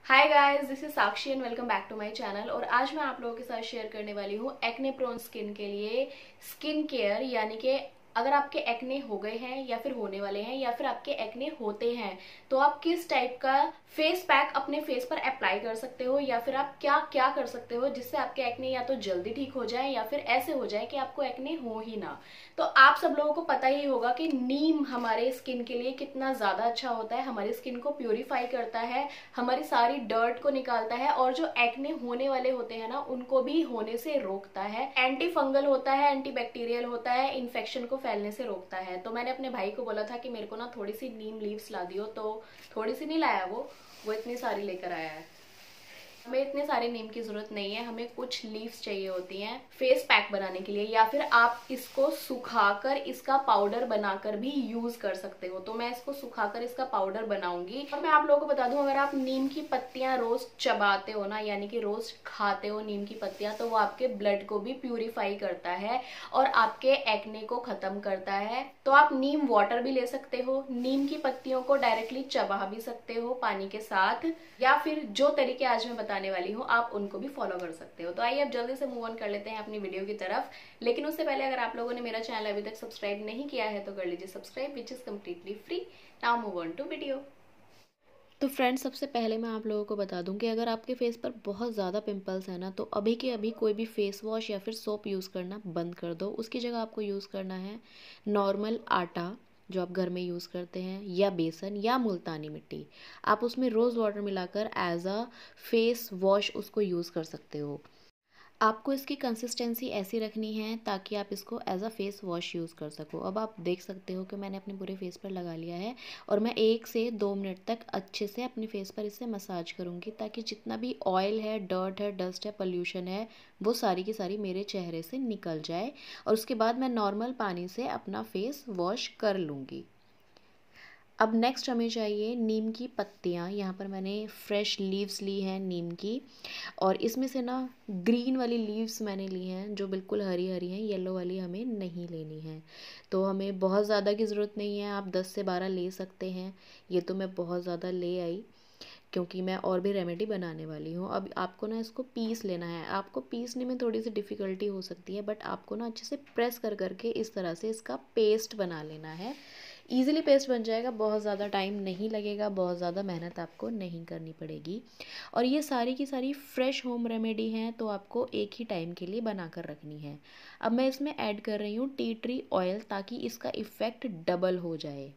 Hi guys, this is Sakshi and welcome back to my channel. और आज मैं आप लोगों के साथ शेयर करने वाली हूँ एक्ने प्रोन स्किन के लिए स्किन केयर। यानी कि अगर आपके एक्ने हो गए हैं या फिर होने वाले हैं या फिर आपके एक्ने होते हैं तो आप किस टाइप का फेस पैक अपने फेस पर अप्लाई कर सकते हो या फिर आप क्या क्या कर सकते हो जिससे आपके एक्ने या तो जल्दी ठीक हो जाए या फिर ऐसे हो जाए कि आपको एक्ने हो ही ना। तो आप सब लोगों को पता ही होगा कि नीम हमारे स्किन के लिए कितना ज्यादा अच्छा होता है, हमारी स्किन को प्यूरिफाई करता है, हमारी सारी डर्ट को निकालता है और जो एक्ने होने वाले होते हैं ना उनको भी होने से रोकता है। एंटी फंगल होता है, एंटी बैक्टीरियल होता है, इन्फेक्शन को फैलने से रोकता है। तो मैंने अपने भाई को बोला था कि मेरे को ना थोड़ी सी नीम लीव्स ला दियो, तो थोड़ी सी नहीं लाया, वो इतनी सारी लेकर आया है। हमें इतने सारे नीम की जरूरत नहीं है, हमें कुछ लीव्स चाहिए होती हैं फेस पैक बनाने के लिए, या फिर आप इसको सुखाकर इसका पाउडर बनाकर भी यूज कर सकते हो। तो मैं इसको सुखाकर इसका पाउडर बनाऊंगी। और मैं आप लोगों को बता दूं, अगर आप नीम की पत्तियां रोज चबाते हो ना, यानी कि रोज खाते हो नीम की पत्तियां, तो वो आपके ब्लड को भी प्यूरिफाई करता है और आपके एक्ने को खत्म करता है। तो आप नीम वाटर भी ले सकते हो, नीम की पत्तियों को डायरेक्टली चबा भी सकते हो पानी के साथ, या फिर जो तरीके आज मैं बताने वाली हूँ आप उनको भी फॉलो कर सकते हो। तो आइए अब जल्दी से मूव ऑन कर लेते हैं अपनी वीडियो की तरफ। लेकिन उससे पहले अगर आप लोगों ने मेरा चैनल अभी तक सब्सक्राइब नहीं किया है तो कर लीजिए subscribe, which is completely free. Now move on to video. तो फ्रेंड्स, सबसे पहले मैं आप लोगों को बता दूं कि अगर आपके फेस पर बहुत ज़्यादा पिंपल्स है ना, तो अभी के अभी कोई भी फेस वॉश या फिर सोप यूज़ करना बंद कर दो। उसकी जगह आपको यूज़ करना है नॉर्मल आटा जो आप घर में यूज़ करते हैं, या बेसन या मुल्तानी मिट्टी। आप उसमें रोज़ वाटर मिलाकर एज अ फेस वॉश उसको यूज़ कर सकते हो। आपको इसकी कंसिस्टेंसी ऐसी रखनी है ताकि आप इसको as a face wash use कर सको। अब आप देख सकते हो कि मैंने अपने पूरे फेस पर लगा लिया है और मैं 1 से 2 मिनट तक अच्छे से अपने फेस पर इससे मसाज करूँगी, ताकि जितना भी ऑयल है, डर्ट है, डस्ट है, पोल्यूशन है, वो सारी की सारी मेरे चेहरे से निकल जाए। और उसके बाद मैं नॉर्मल पानी से अपना फेस वॉश कर लूँगी। अब नेक्स्ट हमें चाहिए नीम की पत्तियाँ। यहाँ पर मैंने फ्रेश लीव्स ली हैं नीम की, और इसमें से ना ग्रीन वाली लीव्स मैंने ली हैं जो बिल्कुल हरी हरी हैं, येलो वाली हमें नहीं लेनी है। तो हमें बहुत ज़्यादा की ज़रूरत नहीं है, आप 10 से 12 ले सकते हैं। ये तो मैं बहुत ज़्यादा ले आई क्योंकि मैं और भी रेमेडी बनाने वाली हूँ। अब आपको ना इसको पीस लेना है। आपको पीसने में थोड़ी सी डिफ़िकल्टी हो सकती है, बट आपको ना अच्छे से प्रेस कर करके इस तरह से इसका पेस्ट बना लेना है। ईज़िली पेस्ट बन जाएगा, बहुत ज़्यादा टाइम नहीं लगेगा, बहुत ज़्यादा मेहनत आपको नहीं करनी पड़ेगी। और ये सारी की सारी फ्रेश होम रेमेडी हैं, तो आपको एक ही टाइम के लिए बना कर रखनी है। अब मैं इसमें ऐड कर रही हूँ टी ट्री ऑयल, ताकि इसका इफ़ेक्ट डबल हो जाए।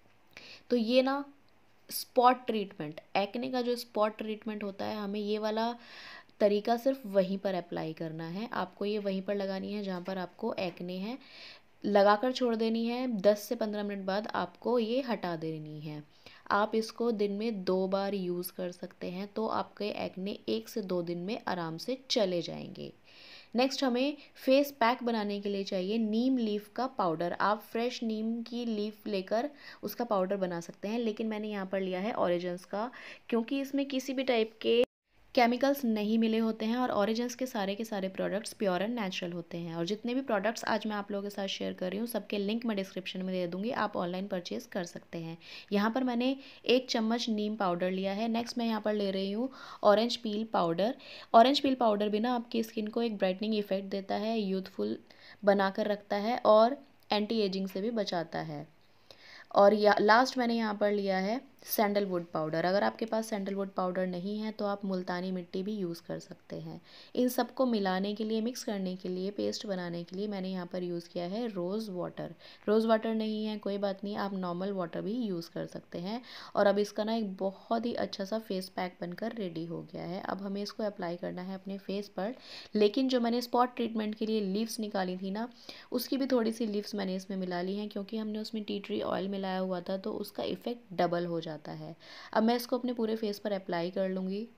तो ये ना स्पॉट ट्रीटमेंट, एक्ने का जो स्पॉट ट्रीटमेंट होता है, हमें ये वाला तरीका सिर्फ वहीं पर अप्लाई करना है। आपको ये वहीं पर लगानी है जहाँ पर आपको एक्ने है, लगाकर छोड़ देनी है। 10 से 15 मिनट बाद आपको ये हटा देनी है। आप इसको दिन में 2 बार यूज़ कर सकते हैं, तो आपके एक्ने 1 से 2 दिन में आराम से चले जाएंगे। नेक्स्ट हमें फेस पैक बनाने के लिए चाहिए नीम लीफ का पाउडर। आप फ्रेश नीम की लीफ लेकर उसका पाउडर बना सकते हैं, लेकिन मैंने यहाँ पर लिया है ओरिजिन्स का, क्योंकि इसमें किसी भी टाइप के केमिकल्स नहीं मिले होते हैं और ओरिजिन्स के सारे प्रोडक्ट्स प्योर एंड नेचुरल होते हैं। और जितने भी प्रोडक्ट्स आज मैं आप लोगों के साथ शेयर कर रही हूँ, सबके लिंक मैं डिस्क्रिप्शन में दे दूँगी, आप ऑनलाइन परचेज कर सकते हैं। यहाँ पर मैंने 1 चम्मच नीम पाउडर लिया है। नेक्स्ट मैं यहाँ पर ले रही हूँ orange peel powder. Orange peel powder भी ना आपकी स्किन को एक ब्राइटनिंग इफेक्ट देता है, यूथफुल बना कर रखता है और एंटी एजिंग से भी बचाता है। और या लास्ट मैंने यहाँ पर लिया है सैंडलवुड पाउडर। अगर आपके पास सैंडलवुड पाउडर नहीं है तो आप मुल्तानी मिट्टी भी यूज़ कर सकते हैं। इन सबको मिलाने के लिए, मिक्स करने के लिए, पेस्ट बनाने के लिए मैंने यहाँ पर यूज़ किया है रोज़ वाटर। रोज़ वाटर नहीं है कोई बात नहीं, आप नॉर्मल वाटर भी यूज़ कर सकते हैं। और अब इसका ना एक बहुत ही अच्छा सा फेस पैक बनकर रेडी हो गया है। अब हमें इसको अप्लाई करना है अपने फेस पर। लेकिन जो मैंने स्पॉट ट्रीटमेंट के लिए लीव्स निकाली थी ना, उसकी भी थोड़ी सी लीव्स मैंने इसमें मिला ली हैं, क्योंकि हमने उसमें टी ट्री ऑयल मिलाया हुआ था, तो उसका इफ़ेक्ट डबल हो जाता है। अब मैं इसको अपने पूरे फेस पर अप्लाई कर लूँगी।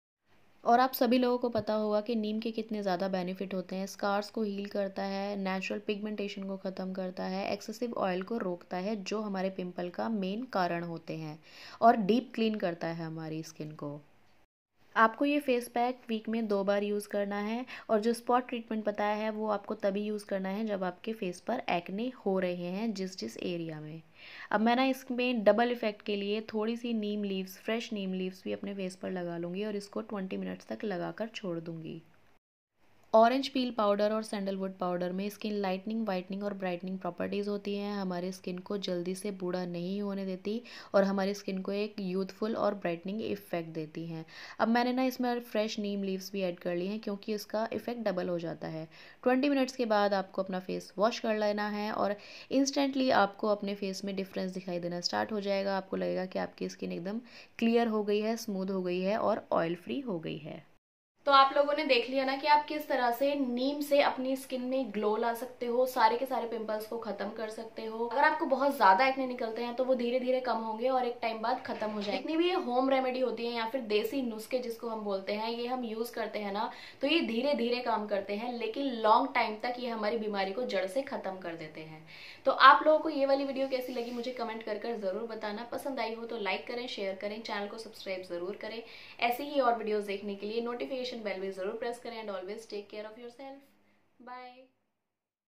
और आप सभी लोगों को पता होगा कि नीम के कितने ज़्यादा बेनिफिट होते हैं। स्कार्स को हील करता है, नेचुरल पिगमेंटेशन को ख़त्म करता है, एक्सेसिव ऑयल को रोकता है जो हमारे पिंपल का मेन कारण होते हैं, और डीप क्लीन करता है हमारी स्किन को। आपको ये फेस पैक वीक में 2 बार यूज़ करना है और जो स्पॉट ट्रीटमेंट बताया है वो आपको तभी यूज़ करना है जब आपके फेस पर एक्ने हो रहे हैं जिस एरिया में। अब मैं ना इसमें डबल इफ़ेक्ट के लिए थोड़ी सी neem leaves, fresh neem leaves भी अपने फेस पर लगा लूँगी और इसको 20 मिनट्स तक लगाकर छोड़ दूँगी। ऑरेंज पील पाउडर और सैंडलवुड पाउडर में स्किन लाइटनिंग, वाइटनिंग और ब्राइटनिंग प्रॉपर्टीज़ होती हैं। हमारे स्किन को जल्दी से बूढ़ा नहीं होने देती और हमारी स्किन को एक यूथफुल और ब्राइटनिंग इफेक्ट देती हैं। अब मैंने ना इसमें फ्रेश नीम लीव्स भी ऐड कर ली हैं क्योंकि इसका इफेक्ट डबल हो जाता है। 20 मिनट्स के बाद आपको अपना फेस वॉश कर लेना है और इंस्टेंटली आपको अपने फेस में डिफरेंस दिखाई देना स्टार्ट हो जाएगा। आपको लगेगा कि आपकी स्किन एकदम क्लियर हो गई है, स्मूथ हो गई है और ऑयल फ्री हो गई है। तो आप लोगों ने देख लिया ना कि आप किस तरह से नीम से अपनी स्किन में ग्लो ला सकते हो, सारे के सारे पिंपल्स को खत्म कर सकते हो। अगर आपको बहुत ज्यादा एक्ने निकलते हैं तो वो धीरे धीरे कम होंगे और एक टाइम बाद खत्म हो जाएंगे। जितनी भी ये होम रेमेडी होती है या फिर देसी नुस्खे जिसको हम बोलते हैं, ये हम यूज करते हैं ना तो ये धीरे धीरे काम करते हैं, लेकिन लॉन्ग टाइम तक ये हमारी बीमारी को जड़ से खत्म कर देते हैं। तो आप लोगों को ये वाली वीडियो कैसी लगी मुझे कमेंट कर जरूर बताना। पसंद आई हो तो लाइक करें, शेयर करें, चैनल को सब्सक्राइब जरूर करें। ऐसी ही और वीडियोस देखने के लिए नोटिफिकेशन बेल भी जरूर प्रेस करें and always take care of yourself. Bye.